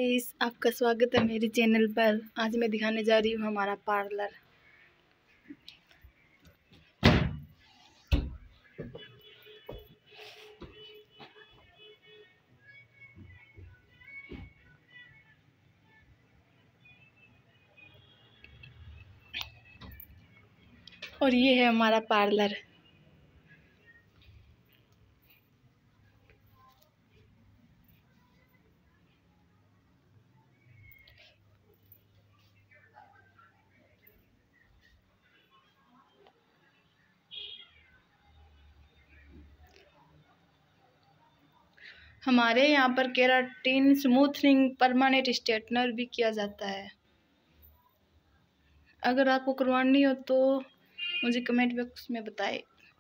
Guys, आपका स्वागत है मेरे चैनल पर। आज मैं दिखाने जा रही हूँ हमारा पार्लर। और ये है हमारा पार्लर। हमारे यहाँ पर केराटिन, स्मूथनिंग, परमानेंट स्ट्रेटनर भी किया जाता है। अगर आपको करवानी हो तो मुझे कमेंट बॉक्स में बताएं।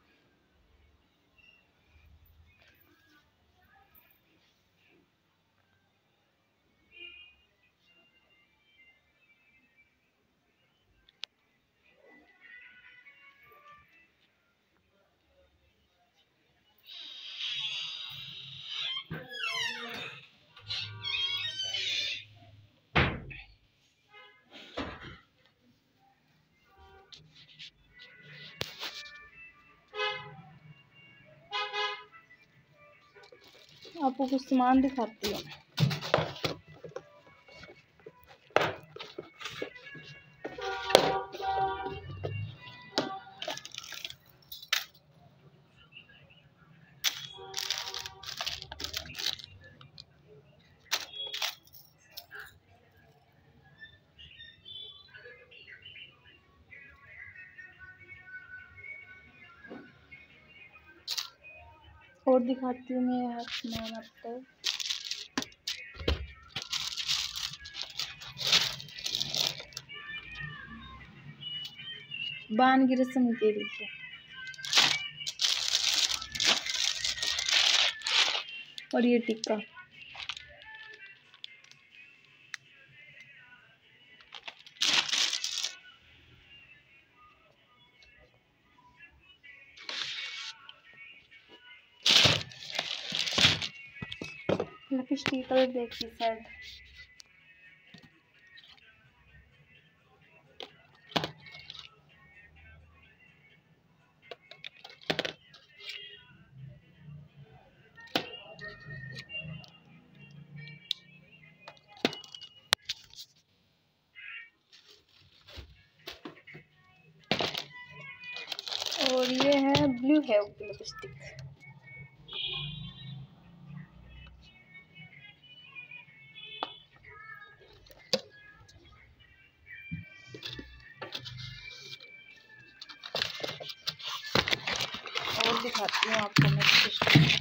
आपको कुछ सामान दिखाती हूँ। और दिखाती हूँ मैं सामान आपको। बान की रस्म के लिए और ये टिक्का। लिपस्टिक कलर देखिए शायद। और ये है ब्लू हेव की लिपस्टिक। और दिखाती हूँ आपको मैं लिपस्टिक।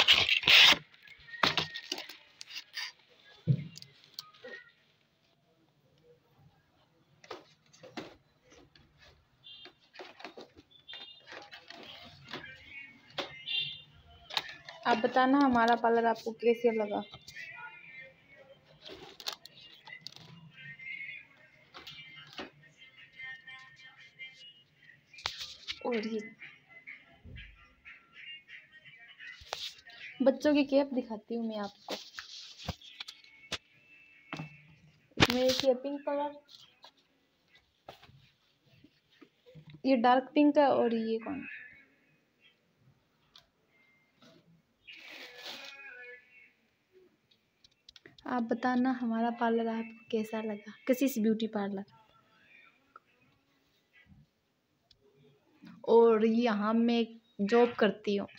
आप बताना हमारा पार्लर आपको कैसे लगा। और ये बच्चों की कैप दिखाती हूँ मैं आपको। इसमें एक है पिंक कलर, ये डार्क पिंक है, और ये कौन, आप बताना हमारा पार्लर आपको कैसा लगा। किसी से ब्यूटी पार्लर। और यहाँ मैं जॉब करती हूँ।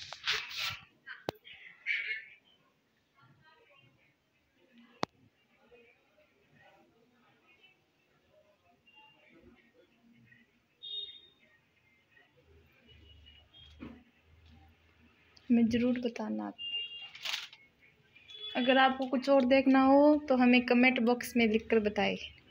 हमें ज़रूर बताना आप। अगर आपको कुछ और देखना हो तो हमें कमेंट बॉक्स में लिखकर बताएं।